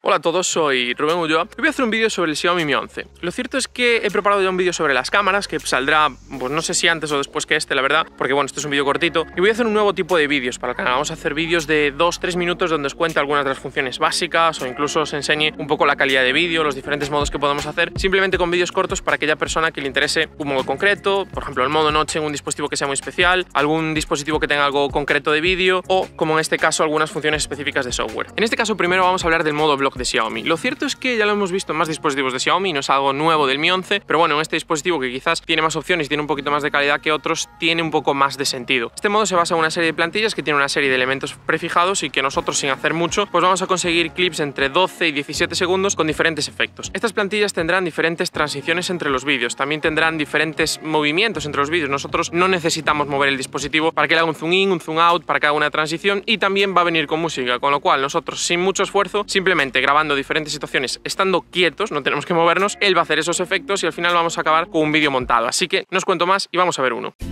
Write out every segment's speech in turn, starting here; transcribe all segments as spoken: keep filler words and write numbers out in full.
Hola a todos, soy Rubén Ulloa y voy a hacer un vídeo sobre el Xiaomi Mi once. Lo cierto es que he preparado ya un vídeo sobre las cámaras que saldrá, pues no sé si antes o después que este, la verdad, porque bueno, este es un vídeo cortito. Y voy a hacer un nuevo tipo de vídeos para el canal. Vamos a hacer vídeos de dos tres minutos donde os cuente algunas de las funciones básicas o incluso os enseñe un poco la calidad de vídeo, los diferentes modos que podemos hacer, simplemente con vídeos cortos para aquella persona que le interese un modo concreto, por ejemplo el modo noche en un dispositivo que sea muy especial, algún dispositivo que tenga algo concreto de vídeo o, como en este caso, algunas funciones específicas de software. En este caso primero vamos a hablar del modo vlog de Xiaomi. Lo cierto es que ya lo hemos visto en más dispositivos de Xiaomi, no es algo nuevo del Mi once, pero bueno, en este dispositivo que quizás tiene más opciones y tiene un poquito más de calidad que otros, tiene un poco más de sentido. Este modo se basa en una serie de plantillas que tiene una serie de elementos prefijados y que nosotros, sin hacer mucho, pues vamos a conseguir clips entre doce y diecisiete segundos con diferentes efectos. Estas plantillas tendrán diferentes transiciones entre los vídeos, también tendrán diferentes movimientos entre los vídeos. Nosotros no necesitamos mover el dispositivo para que le haga un zoom in, un zoom out, para que haga una transición, y también va a venir con música, con lo cual nosotros, sin mucho esfuerzo, simplemente grabando diferentes situaciones estando quietos, no tenemos que movernos, él va a hacer esos efectos y al final vamos a acabar con un vídeo montado. Así que no os cuento más y vamos a ver uno.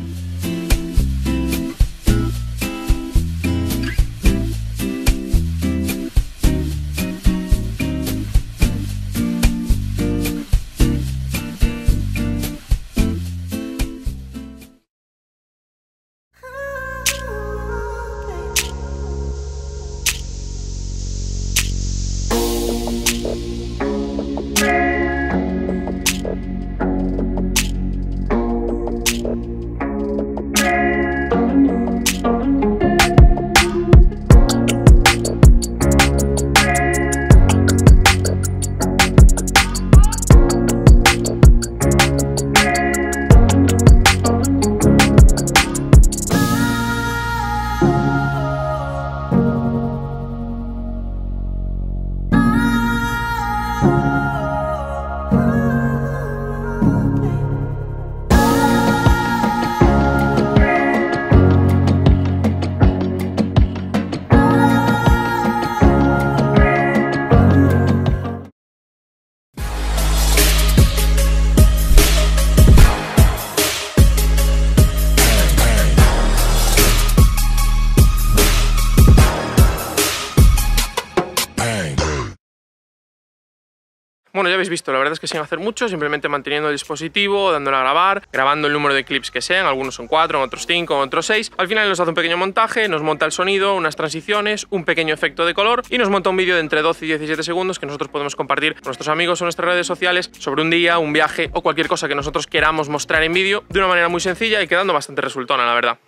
Bueno, ya habéis visto, la verdad es que sin hacer mucho, simplemente manteniendo el dispositivo, dándole a grabar, grabando el número de clips que sean, algunos son cuatro, otros cinco, otros seis. Al final nos hace un pequeño montaje, nos monta el sonido, unas transiciones, un pequeño efecto de color y nos monta un vídeo de entre doce y diecisiete segundos que nosotros podemos compartir con nuestros amigos o nuestras redes sociales sobre un día, un viaje o cualquier cosa que nosotros queramos mostrar en vídeo de una manera muy sencilla y quedando bastante resultona, la verdad.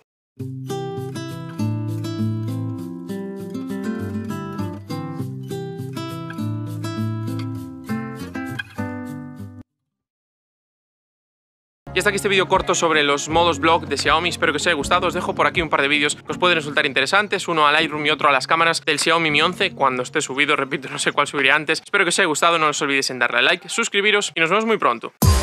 Y hasta aquí este vídeo corto sobre los modos vlog de Xiaomi. Espero que os haya gustado. Os dejo por aquí un par de vídeos que os pueden resultar interesantes. Uno al Lightroom y otro a las cámaras del Xiaomi Mi once. Cuando esté subido, repito, no sé cuál subiré antes. Espero que os haya gustado. No os olvidéis en darle a like, suscribiros y nos vemos muy pronto.